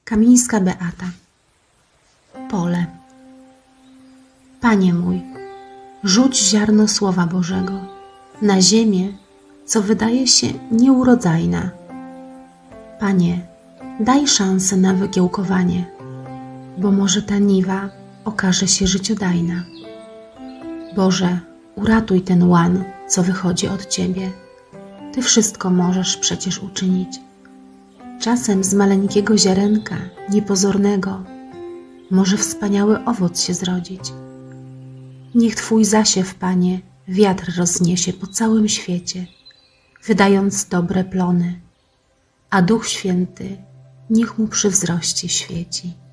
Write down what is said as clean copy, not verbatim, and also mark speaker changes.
Speaker 1: Kamińska Beata. Pole. Panie mój, rzuć ziarno Słowa Bożego na ziemię, co wydaje się nieurodzajna. Panie, daj szansę na wykiełkowanie, bo może ta niwa okaże się życiodajna. Boże, uratuj ten łan, co wychodzi od Ciebie. Ty wszystko możesz przecież uczynić. Czasem z maleńkiego ziarenka, niepozornego, może wspaniały owoc się zrodzić. Niech Twój zasiew, Panie, wiatr rozniesie po całym świecie, wydając dobre plony, a Duch Święty niech mu przy wzroście świeci.